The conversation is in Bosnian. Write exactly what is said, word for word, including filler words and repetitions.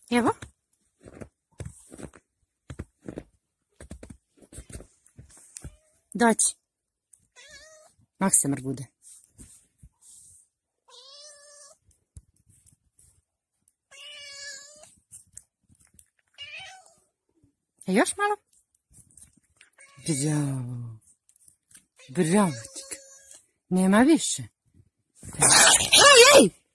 Evo. Doći. Maksimar bude. E još malo? Bravo. Bravo ti. Nema više. Ej, ej!